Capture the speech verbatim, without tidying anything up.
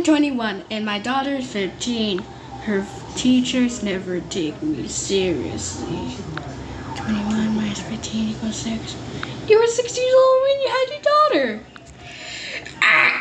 twenty-one and my daughter is fifteen. Her teachers never take me seriously. twenty-one minus fifteen equals six. You were six years old when you had your daughter.